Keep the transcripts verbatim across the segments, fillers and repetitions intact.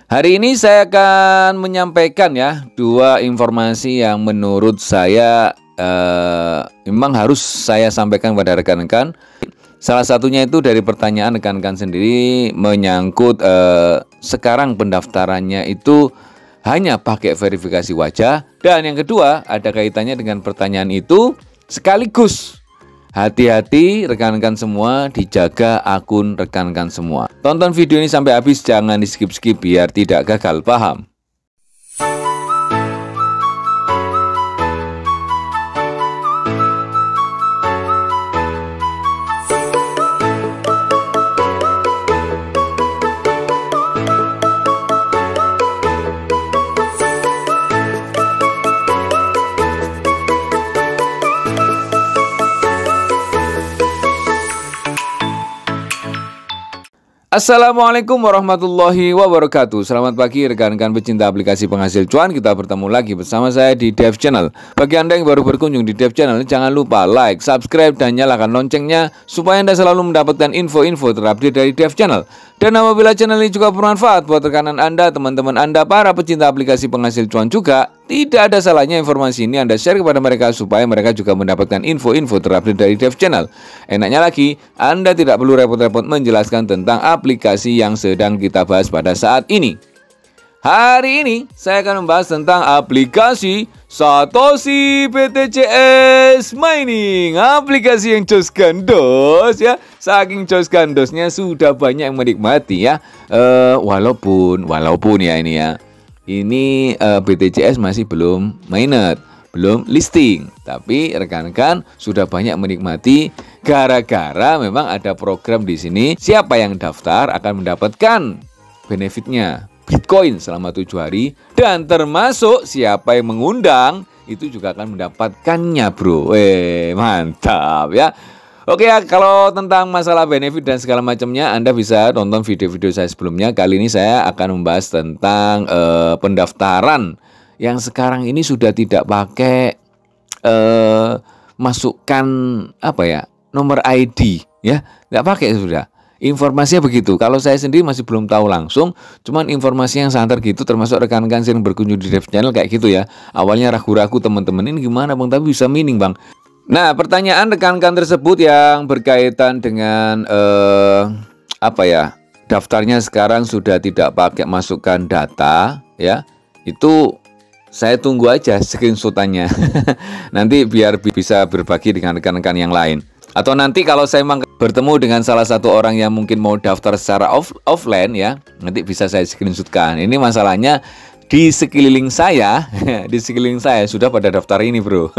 Hari ini saya akan menyampaikan ya dua informasi yang menurut saya eh, memang harus saya sampaikan kepada rekan-rekan. Salah satunya itu dari pertanyaan rekan-rekan sendiri menyangkut eh, sekarang pendaftarannya itu hanya pakai verifikasi wajah. Dan yang kedua ada kaitannya dengan pertanyaan itu sekaligus. Hati-hati rekan-rekan semua, dijaga akun rekan-rekan semua. Tonton video ini sampai habis, jangan di skip-skip biar tidak gagal paham. Assalamualaikum warahmatullahi wabarakatuh. Selamat pagi rekan-rekan pecinta aplikasi penghasil cuan. Kita bertemu lagi bersama saya di Dev Channel. Bagi Anda yang baru berkunjung di Dev Channel, jangan lupa like, subscribe, dan nyalakan loncengnya supaya Anda selalu mendapatkan info-info terupdate dari Dev Channel. Dan apabila channel ini juga bermanfaat buat rekanan Anda, teman-teman Anda, para pecinta aplikasi penghasil cuan juga, tidak ada salahnya informasi ini Anda share kepada mereka supaya mereka juga mendapatkan info-info terupdate dari Dev Channel. Enaknya lagi, Anda tidak perlu repot-repot menjelaskan tentang aplikasi yang sedang kita bahas pada saat ini. Hari ini saya akan membahas tentang aplikasi Satoshi B T C S Mining. Aplikasi yang jos gandos ya. Saking jos gandosnya sudah banyak yang menikmati ya. Uh, walaupun walaupun ya ini ya. Ini uh, B T C S masih belum mainnet, belum listing. Tapi rekan-rekan sudah banyak menikmati gara-gara memang ada program di sini. Siapa yang daftar akan mendapatkan benefitnya Bitcoin selama tujuh hari, dan termasuk siapa yang mengundang itu juga akan mendapatkannya, bro. Eh, mantap ya. Oke ya, kalau tentang masalah benefit dan segala macamnya Anda bisa tonton video-video saya sebelumnya. Kali ini saya akan membahas tentang eh, pendaftaran yang sekarang ini sudah tidak pakai eh, masukkan apa ya, nomor I D ya, nggak pakai sudah. Informasinya begitu. Kalau saya sendiri masih belum tahu langsung, cuman informasi yang santer gitu, termasuk rekan-rekan yang berkunjung di Dev Channel kayak gitu ya. Awalnya ragu-ragu teman-teman, ini gimana bang, tapi bisa mining bang. Nah, pertanyaan rekan-rekan tersebut yang berkaitan dengan eh, apa ya, daftarnya sekarang sudah tidak pakai masukkan data ya, itu saya tunggu aja screenshotannya. Nanti biar bisa berbagi dengan rekan-rekan yang lain. Atau nanti kalau saya memang bertemu dengan salah satu orang yang mungkin mau daftar secara off, offline ya, nanti bisa saya screenshotkan. Ini masalahnya di sekeliling saya, di sekeliling saya sudah pada daftar ini, bro.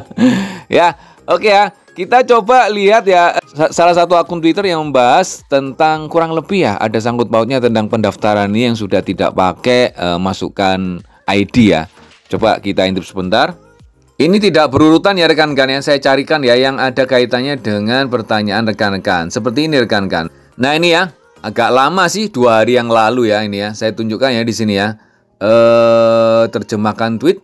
Ya, oke ya. Kita coba lihat ya salah satu akun Twitter yang membahas tentang kurang lebih ya ada sangkut pautnya tentang pendaftaran ini yang sudah tidak pakai uh, masukkan I D ya. Coba kita intip sebentar. Ini tidak berurutan ya rekan-rekan yang saya carikan ya, yang ada kaitannya dengan pertanyaan rekan-rekan. Seperti ini rekan-rekan. Nah ini ya, agak lama sih, dua hari yang lalu ya ini ya. Saya tunjukkan ya di sini ya. Eh, terjemahkan tweet.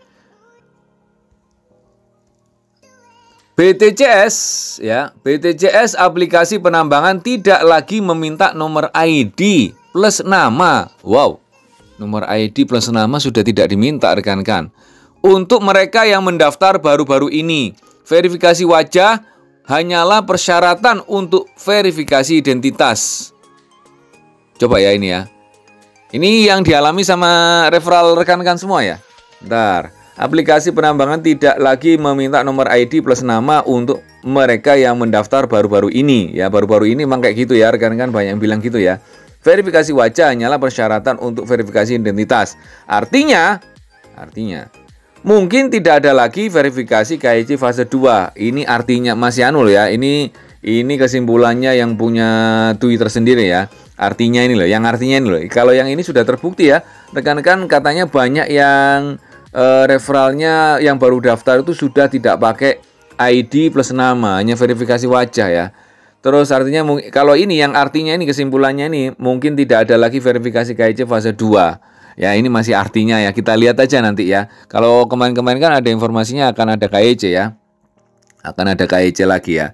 B T C S ya, B T C S aplikasi penambangan tidak lagi meminta nomor I D plus nama. Wow, nomor I D plus nama sudah tidak diminta rekan-rekan. Untuk mereka yang mendaftar baru-baru ini, verifikasi wajah hanyalah persyaratan untuk verifikasi identitas. Coba ya ini ya. Ini yang dialami sama referral rekan-rekan semua ya. Bentar. Aplikasi penambangan tidak lagi meminta nomor I D plus nama untuk mereka yang mendaftar baru-baru ini. Ya, baru-baru ini memang kayak gitu ya, rekan-rekan banyak yang bilang gitu ya. Verifikasi wajah hanyalah persyaratan untuk verifikasi identitas. Artinya, artinya mungkin tidak ada lagi verifikasi K Y C fase dua. Ini artinya masih anu ya. Ini ini kesimpulannya yang punya Twitter sendiri ya. Artinya ini loh, yang artinya ini loh. Kalau yang ini sudah terbukti ya. Rekan-rekan katanya banyak yang uh, referralnya yang baru daftar itu sudah tidak pakai I D plus nama, hanya verifikasi wajah ya. Terus artinya kalau ini yang artinya ini kesimpulannya ini mungkin tidak ada lagi verifikasi K Y C fase dua. Ya ini masih artinya ya, kita lihat aja nanti ya. Kalau kemarin-kemarin kan ada informasinya akan ada K Y C ya, akan ada K Y C lagi ya.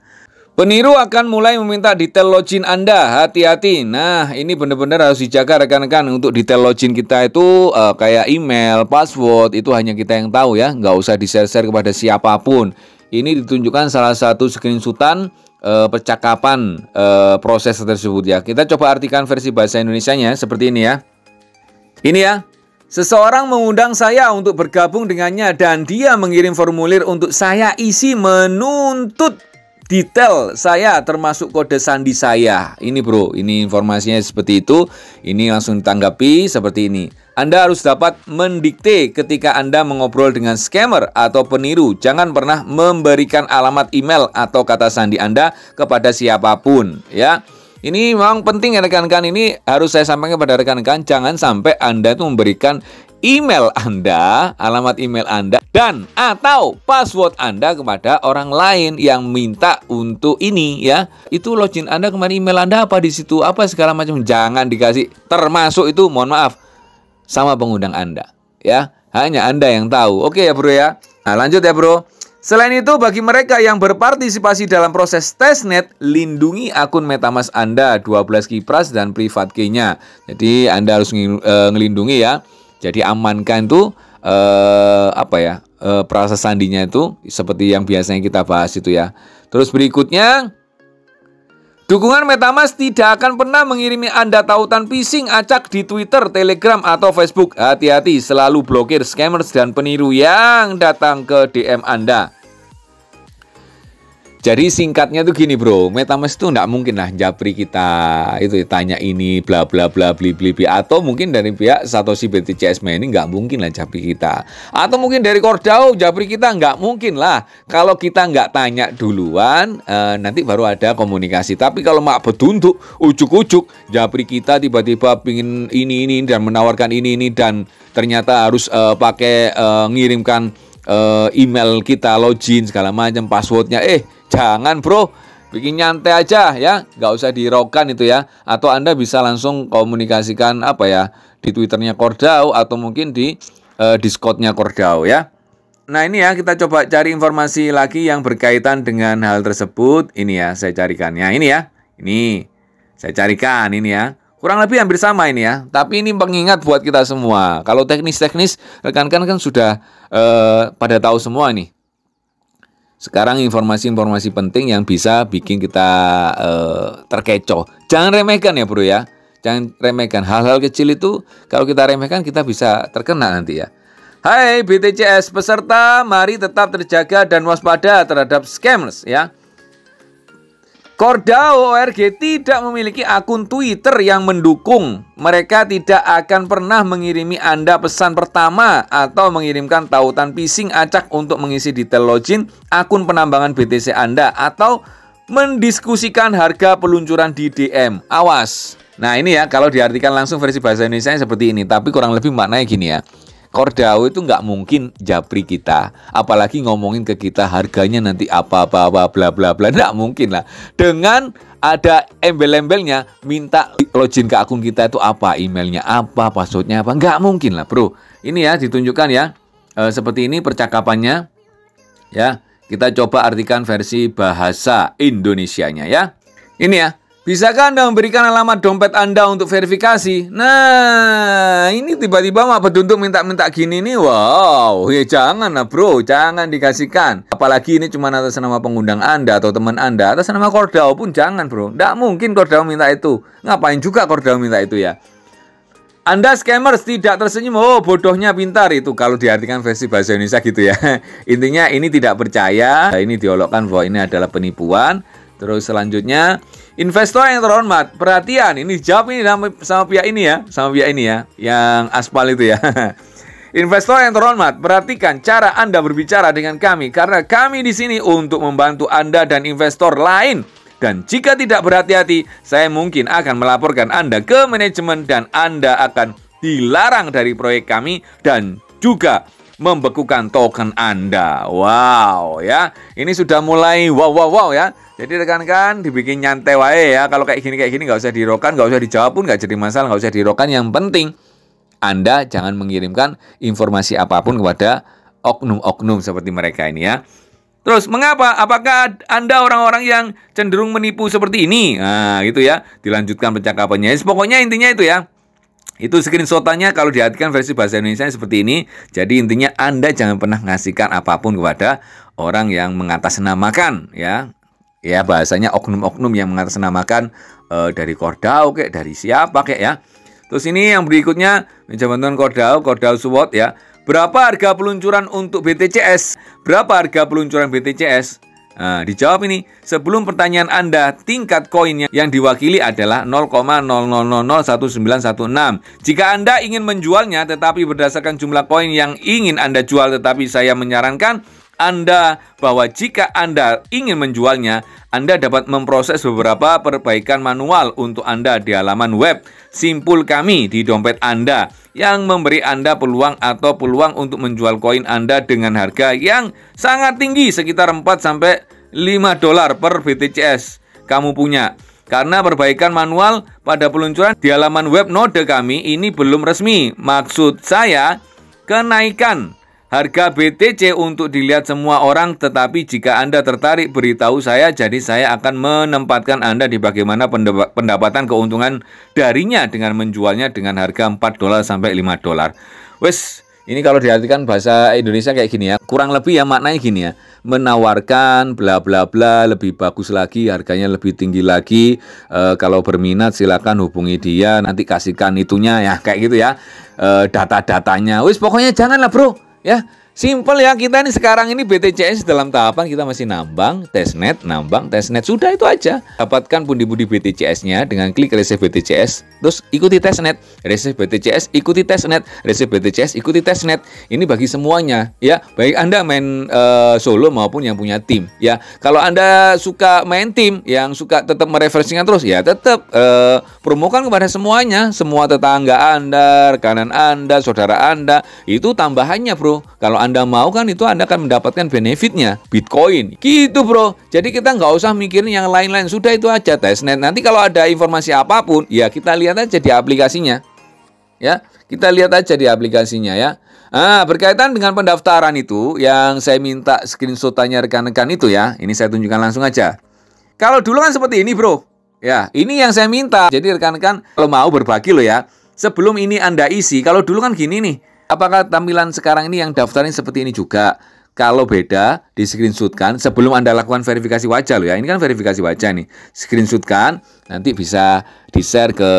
Peniru akan mulai meminta detail login Anda, hati-hati. Nah, ini benar-benar harus dijaga rekan-rekan. Untuk detail login kita itu uh, kayak email, password, itu hanya kita yang tahu ya. Nggak usah di-share-share kepada siapapun. Ini ditunjukkan salah satu screenshotan uh, percakapan uh, proses tersebut ya. Kita coba artikan versi bahasa Indonesianya seperti ini ya. Ini ya. Seseorang mengundang saya untuk bergabung dengannya dan dia mengirim formulir untuk saya isi menuntut detail saya termasuk kode sandi saya. Ini bro, ini informasinya seperti itu. Ini langsung ditanggapi seperti ini. Anda harus dapat mendikte ketika Anda mengobrol dengan scammer atau peniru. Jangan pernah memberikan alamat email atau kata sandi Anda kepada siapapun ya. Ini memang penting ya rekan-rekan, ini harus saya sampaikan kepada rekan-rekan. Jangan sampai Anda itu memberikan email Anda, alamat email Anda, dan atau password Anda kepada orang lain yang minta untuk ini ya. Itu login Anda kemarin, email Anda apa di situ, apa segala macam. Jangan dikasih, termasuk itu mohon maaf sama pengundang Anda ya. Hanya Anda yang tahu. Oke ya bro ya. Nah lanjut ya bro. Selain itu, bagi mereka yang berpartisipasi dalam proses testnet, lindungi akun MetaMask Anda, dua belas kipras dan privat key-nya. Jadi Anda harus ng e, ngelindungi ya. Jadi amankan tuh e, apa ya e, proses sandinya itu seperti yang biasanya kita bahas itu ya. Terus berikutnya, dukungan MetaMask tidak akan pernah mengirimi Anda tautan phishing acak di Twitter, Telegram, atau Facebook. Hati-hati, selalu blokir scammers dan peniru yang datang ke D M Anda. Jadi singkatnya tuh gini bro, MetaMask itu nggak mungkin lah japri kita itu tanya ini bla bla bla bli bli bli, atau mungkin dari pihak Satoshi B T C S ini nggak mungkin lah japri kita, atau mungkin dari Cordao japri kita, nggak mungkin lah. Kalau kita nggak tanya duluan eh, nanti baru ada komunikasi. Tapi kalau mak bedunduk ujuk-ujuk japri kita tiba-tiba pingin ini ini dan menawarkan ini ini dan ternyata harus eh, pakai eh, ngirimkan eh, email kita, login segala macam, passwordnya, eh jangan bro, bikin nyantai aja ya, nggak usah dihiraukan itu ya. Atau Anda bisa langsung komunikasikan apa ya di Twitternya Cordao atau mungkin di uh, Discordnya Cordao ya. Nah ini ya, kita coba cari informasi lagi yang berkaitan dengan hal tersebut. Ini ya, saya carikan ya, ini ya, ini saya carikan ini ya. Kurang lebih hampir sama ini ya, tapi ini pengingat buat kita semua. Kalau teknis-teknis rekan-rekan kan sudah uh, pada tahu semua nih. Sekarang informasi-informasi penting yang bisa bikin kita uh, terkecoh. Jangan remehkan ya bro ya. Jangan remehkan. Hal-hal kecil itu kalau kita remehkan kita bisa terkena nanti ya. Hai B T C S peserta, mari tetap terjaga dan waspada terhadap scammers ya. Cordao O R G tidak memiliki akun Twitter yang mendukung. Mereka tidak akan pernah mengirimi Anda pesan pertama atau mengirimkan tautan phishing acak untuk mengisi detail login akun penambangan B T C Anda atau mendiskusikan harga peluncuran di D M. Awas. Nah ini ya, kalau diartikan langsung versi bahasa Indonesia seperti ini, tapi kurang lebih maknanya gini ya. Cordao itu nggak mungkin japri kita, apalagi ngomongin ke kita harganya nanti apa-apa bla bla bla, nggak mungkin lah. Dengan ada embel-embelnya minta login ke akun kita itu apa, emailnya apa, passwordnya apa, nggak mungkin lah bro. Ini ya ditunjukkan ya e, seperti ini percakapannya ya. Kita coba artikan versi bahasa Indonesianya ya. Ini ya. Bisakah Anda memberikan alamat dompet Anda untuk verifikasi? Nah, ini tiba-tiba mak bedunduk minta-minta gini nih. Wow, ya jangan lah bro, jangan dikasihkan. Apalagi ini cuma atas nama pengundang Anda atau teman Anda. Atas nama Cordao pun jangan bro. Nggak mungkin Cordao minta itu. Ngapain juga Cordao minta itu ya? Anda scammers tidak tersenyum. Oh, bodohnya pintar itu kalau diartikan versi bahasa Indonesia gitu ya. Intinya ini tidak percaya. Ini diolokkan bahwa ini adalah penipuan. Terus selanjutnya, investor yang terhormat, perhatian, ini jawab ini sama, sama pihak ini ya, sama pihak ini ya, yang aspal itu ya. Investor yang terhormat, perhatikan cara Anda berbicara dengan kami, karena kami di sini untuk membantu Anda dan investor lain. Dan jika tidak berhati-hati, saya mungkin akan melaporkan Anda ke manajemen dan Anda akan dilarang dari proyek kami dan juga membekukan token Anda. Wow ya, ini sudah mulai wow wow wow ya. Jadi rekan-rekan dibikin nyantai wae ya. Kalau kayak gini kayak gini nggak usah dirokan, nggak usah dijawab pun nggak jadi masalah, nggak usah dirokan. Yang penting Anda jangan mengirimkan informasi apapun kepada oknum-oknum seperti mereka ini ya. Terus mengapa? Apakah Anda orang-orang yang cenderung menipu seperti ini? Nah, gitu ya. Dilanjutkan percakapannya. Pokoknya intinya itu ya. Itu screenshotannya kalau diartikan versi bahasa Indonesia seperti ini. Jadi intinya Anda jangan pernah ngasihkan apapun kepada orang yang mengatasnamakan ya. Ya bahasanya oknum-oknum yang mengatasnamakan e, dari Kordau kayak dari siapa kayak ya. Terus ini yang berikutnya Jabatan Kordau, Kordau SWOT ya. Berapa harga peluncuran untuk B T C S? Berapa harga peluncuran B T C S? Nah, dijawab ini. Sebelum pertanyaan Anda, tingkat koinnya yang diwakili adalah nol koma nol nol nol nol satu sembilan satu enam. Jika Anda ingin menjualnya tetapi berdasarkan jumlah koin yang ingin Anda jual, tetapi saya menyarankan Anda bahwa jika Anda ingin menjualnya, Anda dapat memproses beberapa perbaikan manual untuk Anda di halaman web Simpul kami di dompet Anda yang memberi Anda peluang atau peluang untuk menjual koin Anda dengan harga yang sangat tinggi sekitar empat sampai lima dolar per B T C S kamu punya. Karena perbaikan manual pada peluncuran di halaman web node kami ini belum resmi. Maksud saya kenaikan harga B T C untuk dilihat semua orang, tetapi jika Anda tertarik beritahu saya, jadi saya akan menempatkan Anda di bagaimana pendapatan keuntungan darinya dengan menjualnya dengan harga empat dolar sampai lima dolar. Wes, ini kalau diartikan bahasa Indonesia kayak gini ya, kurang lebih ya maknanya gini ya, menawarkan bla bla bla lebih bagus lagi, harganya lebih tinggi lagi. E, kalau berminat silakan hubungi dia, nanti kasihkan itunya ya, kayak gitu ya, e, data-datanya. Wes pokoknya janganlah bro. Ya, simple ya. Kita ini sekarang ini B T C S dalam tahapan kita masih nambang, testnet, nambang, testnet. Sudah itu aja. Dapatkan pundi-pundi B T C S-nya dengan klik receive B T C S. Terus ikuti testnet, receive B T C S, ikuti testnet, receive B T C S, ikuti testnet. Ini bagi semuanya ya. Baik Anda main uh, solo maupun yang punya tim ya. Kalau Anda suka main tim yang suka tetap merefreshingkan terus ya, tetap uh, promokan kepada semuanya, semua tetangga Anda, rekanan Anda, saudara Anda. Itu tambahannya, bro. Kalau Anda mau kan itu Anda akan mendapatkan benefitnya Bitcoin gitu bro. Jadi kita nggak usah mikirin yang lain-lain, sudah itu aja testnet. Nanti kalau ada informasi apapun ya kita lihat aja di aplikasinya ya, kita lihat aja di aplikasinya ya. Nah, berkaitan dengan pendaftaran itu yang saya minta screenshotannya rekan-rekan itu ya, ini saya tunjukkan langsung aja. Kalau dulu kan seperti ini bro ya, ini yang saya minta. Jadi rekan-rekan kalau mau berbagi loh ya, sebelum ini Anda isi, kalau dulu kan gini nih. Apakah tampilan sekarang ini yang daftarin seperti ini juga? Kalau beda, di screenshotkan sebelum Anda lakukan verifikasi wajah loh ya. Ini kan verifikasi wajah nih. Screenshotkan, nanti bisa di-share ke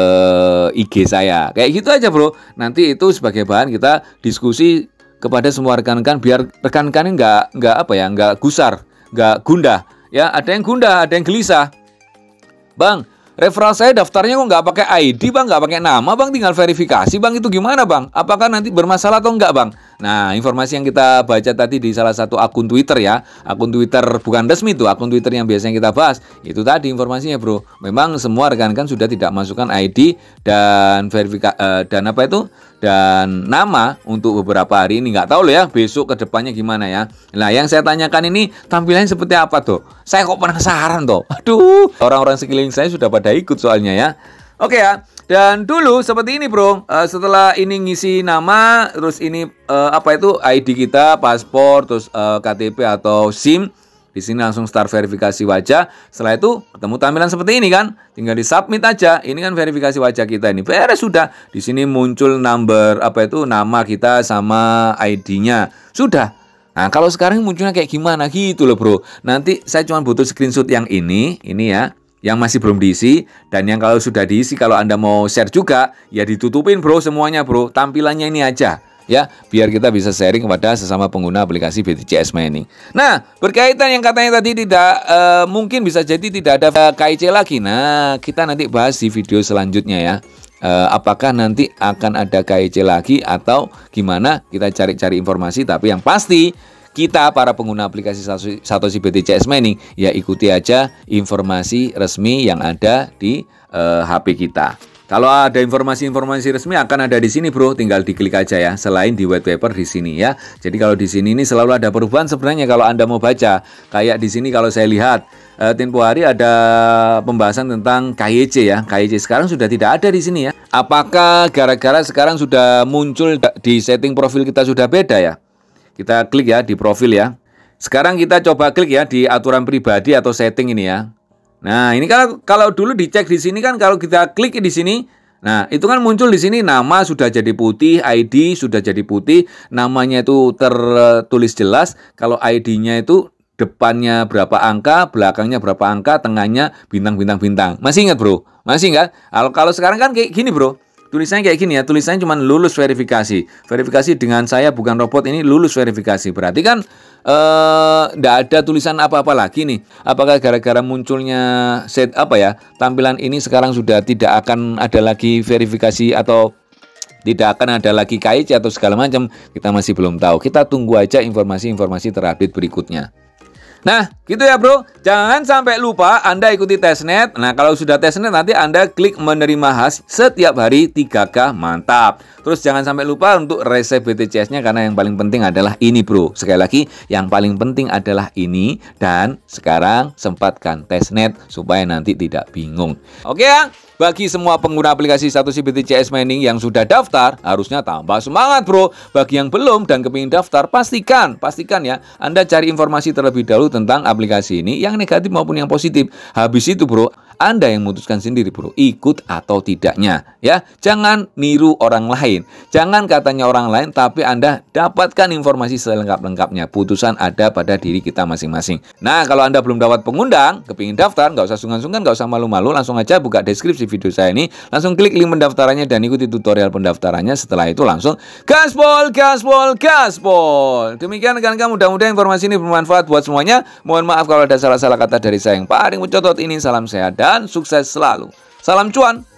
I G saya. Kayak gitu aja bro. Nanti itu sebagai bahan kita diskusi kepada semua rekan-rekan biar rekan-rekan ini nggak nggak apa ya, nggak gusar, nggak gundah. Ya, ada yang gundah, ada yang gelisah. Bang, referral saya daftarnya kok nggak pakai I D bang, nggak pakai nama bang, tinggal verifikasi bang, itu gimana bang? Apakah nanti bermasalah atau enggak bang? Nah, informasi yang kita baca tadi di salah satu akun Twitter ya, akun Twitter bukan resmi tuh, akun Twitter yang biasanya kita bahas, itu tadi informasinya bro. Memang semua rekan-rekan sudah tidak masukkan I D dan verifikasi uh, dan apa itu dan nama untuk beberapa hari ini. Nggak tahu loh ya besok ke depannya gimana ya. Nah, yang saya tanyakan ini tampilannya seperti apa tuh? Saya kok penasaran tuh. Aduh, orang-orang sekeliling saya sudah pada ikut soalnya ya. Oke ya, dan dulu seperti ini bro, uh, setelah ini ngisi nama, terus ini uh, apa itu I D kita, paspor, terus uh, K T P atau SIM, di sini langsung start verifikasi wajah. Setelah itu ketemu tampilan seperti ini kan, tinggal di submit aja. Ini kan verifikasi wajah kita ini, beres sudah. Di sini muncul number apa itu nama kita sama I D-nya, sudah. Nah kalau sekarang munculnya kayak gimana gitu loh bro. Nanti saya cuma butuh screenshot yang ini, ini ya. Yang masih belum diisi, dan yang kalau sudah diisi, kalau Anda mau share juga, ya ditutupin bro semuanya bro, tampilannya ini aja ya, biar kita bisa sharing kepada sesama pengguna aplikasi B T C S Mining. Nah, berkaitan yang katanya tadi tidak uh, mungkin bisa jadi tidak ada K I C lagi. Nah, kita nanti bahas di video selanjutnya ya. Uh, apakah nanti akan ada K I C lagi atau gimana, kita cari-cari informasi. Tapi yang pasti kita para pengguna aplikasi Satoshi B T C S Mining ya ikuti aja informasi resmi yang ada di uh, H P kita. Kalau ada informasi-informasi resmi akan ada di sini bro, tinggal diklik aja ya. Selain di white paper di sini ya. Jadi kalau di sini ini selalu ada perubahan sebenarnya kalau Anda mau baca. Kayak di sini kalau saya lihat uh, tempo hari ada pembahasan tentang K Y C ya. K Y C sekarang sudah tidak ada di sini ya. Apakah gara-gara sekarang sudah muncul di setting profil kita sudah beda ya? Kita klik ya di profil ya. sekarang kita coba klik ya di aturan pribadi atau setting ini ya. Nah, ini kalau kalau dulu dicek di sini kan, kalau kita klik di sini, nah itu kan muncul di sini nama sudah jadi putih, I D sudah jadi putih, namanya itu tertulis jelas. Kalau I D-nya itu depannya berapa angka, belakangnya berapa angka, tengahnya bintang-bintang-bintang. Masih ingat bro? Masih ingat? Kalau kalau sekarang kan kayak gini bro. Tulisannya kayak gini ya, tulisannya cuma lulus verifikasi. Verifikasi dengan saya bukan robot, ini lulus verifikasi. Berarti kan enggak eh, ada tulisan apa-apa lagi nih. Apakah gara-gara munculnya set apa ya, tampilan ini sekarang sudah tidak akan ada lagi verifikasi atau tidak akan ada lagi K I C atau segala macam? Kita masih belum tahu. Kita tunggu aja informasi-informasi terupdate berikutnya. Nah, gitu ya bro. Jangan sampai lupa Anda ikuti testnet. Nah, kalau sudah testnet nanti Anda klik menerima khas setiap hari tiga K. Mantap. Terus jangan sampai lupa untuk resep B T C S-nya, karena yang paling penting adalah ini bro. Sekali lagi, yang paling penting adalah ini. Dan sekarang sempatkan testnet supaya nanti tidak bingung. Oke ya. Bagi semua pengguna aplikasi Satoshi B T C S Mining yang sudah daftar, harusnya tambah semangat bro. Bagi yang belum dan kepingin daftar, pastikan, pastikan ya, Anda cari informasi terlebih dahulu tentang aplikasi ini, yang negatif maupun yang positif. Habis itu bro, Anda yang memutuskan sendiri bro, ikut atau tidaknya ya. Jangan niru orang lain, jangan katanya orang lain, tapi Anda dapatkan informasi selengkap-lengkapnya. Putusan ada pada diri kita masing-masing. Nah, kalau Anda belum dapat pengundang, kepingin daftar, nggak usah sungkan-sungkan, nggak usah malu-malu, langsung aja buka deskripsi video saya ini, langsung klik link pendaftarannya dan ikuti tutorial pendaftarannya. Setelah itu langsung gaspol, gaspol, gaspol. Demikian rekan-rekan, mudah-mudahan informasi ini bermanfaat buat semuanya. Mohon maaf kalau ada salah-salah kata dari saya yang paling mencotot ini. Salam sehat dan sukses selalu. Salam cuan.